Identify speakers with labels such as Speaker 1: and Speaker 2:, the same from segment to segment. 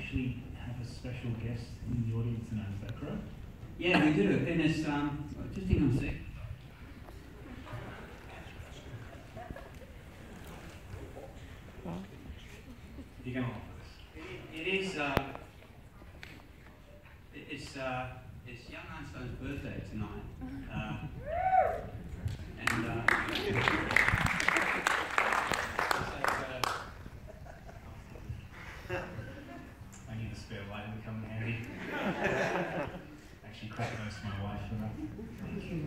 Speaker 1: actually have a special guest in the audience tonight, is that correct?
Speaker 2: Yeah, we do. And it's, just hang on a sec.
Speaker 1: You're going to love this.
Speaker 2: It's young Einstein's birthday tonight.
Speaker 1: I need a spare light to come in handy. Actually, quite close to my wife for that. Thank you.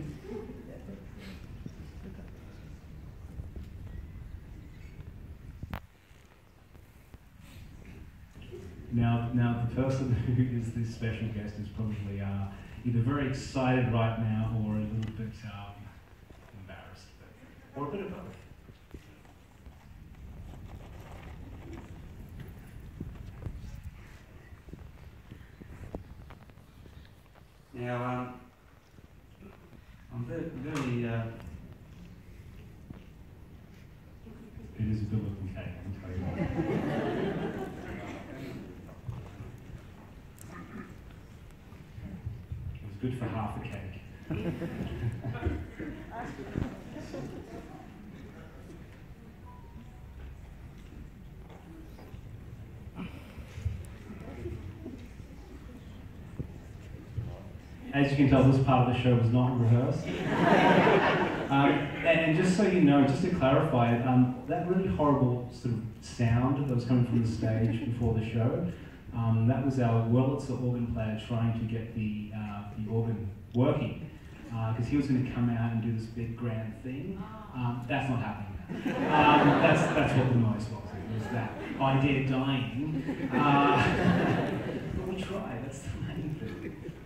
Speaker 1: Now, the person who is this special guest is probably either very excited right now or a little bit embarrassed, or a bit of both.
Speaker 2: Now, I'm very
Speaker 1: It is a good looking cake, I can tell you that. It was good for half a cake. As you can tell, this part of the show was not rehearsed. And just so you know, just to clarify, that really horrible sort of sound that was coming from the stage before the show, that was our Wurlitzer organ player trying to get the organ working, because he was going to come out and do this big grand thing. That's not happening. That's what the noise was. It was that idea dying. But we tried. That's the main thing.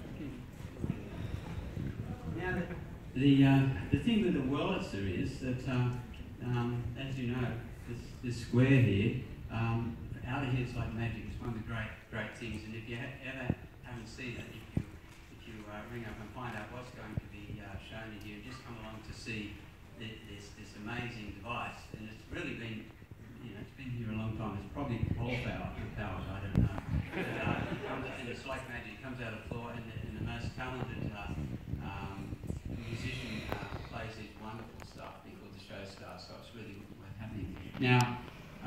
Speaker 2: Now, the thing with the Wurlitzer is that, as you know, this square here, out of here it's like magic. It's one of the great things. And if you ever haven't seen it, if you ring up and find out what's going to be shown in here, just come along to see this amazing device. And it's really been, it's been here a long time. It's probably powered, I don't know. And it's like magic. It comes out of the floor, and the most talented musician plays these wonderful stuff being called the show star, so it's really worth having. Now,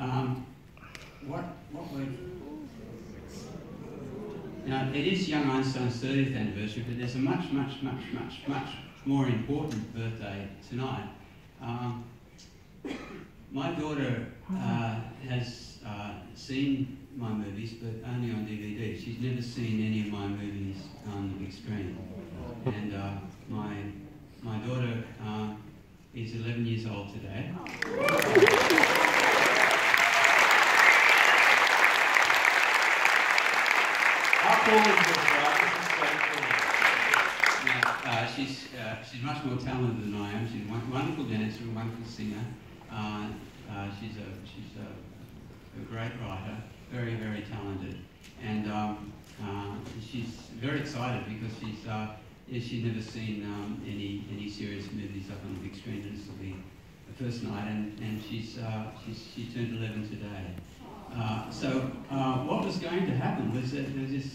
Speaker 2: now it is young Einstein's 30th anniversary, but there's a much more important birthday tonight. My daughter has seen my movies, but only on DVD. She's never seen any of my movies on the big screen. And my daughter is 11 years old today.
Speaker 1: How cool is this, right? This is so cool.
Speaker 2: She's much more talented than I am. She's a wonderful dancer, a wonderful singer. She's a great writer, very, very talented. And she's very excited because she's never seen any serious movies up on the big screen, and this will be the first night, and she turned 11 today. So what was going to happen was that there's this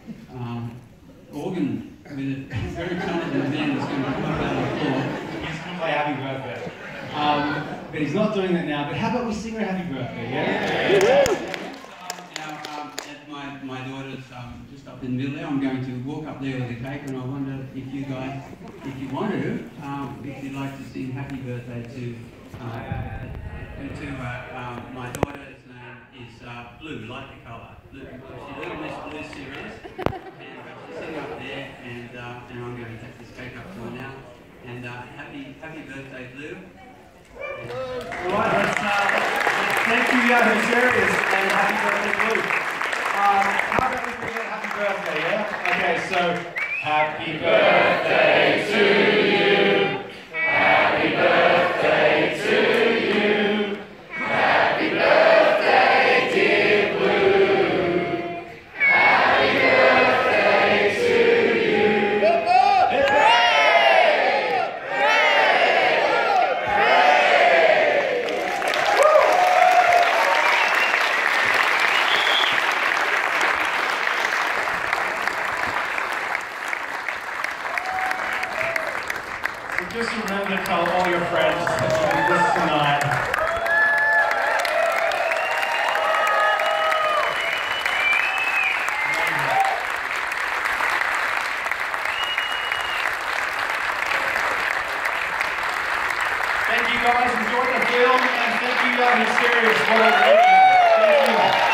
Speaker 2: organ with a very talented man that's going to come up out of the floor.
Speaker 1: He's going to play Happy Birthday. But he's not doing that now, but how about we sing her Happy Birthday, yeah?
Speaker 2: My daughter's just up in the middle there. I'm going to walk up there with the cake, and I wonder if you guys, if you want to, if you'd like to sing Happy Birthday to my daughter's name is Blue, like the colour. Blue. She's a little Miss Blue series, and she's sitting up there, and I'm going to take this cake up to her now. And happy birthday, Blue.
Speaker 1: All right, let's thank you, Yahoo Serious, and happy birthday, Blue. How about we forget happy birthday, yeah? Okay, so happy birthday to you. Happy birthday to you. Happy birthday, dear Blue. Happy birthday to you.
Speaker 3: Thank you guys. Enjoy the film, and thank you, Young and Serious. Well done. Thank you.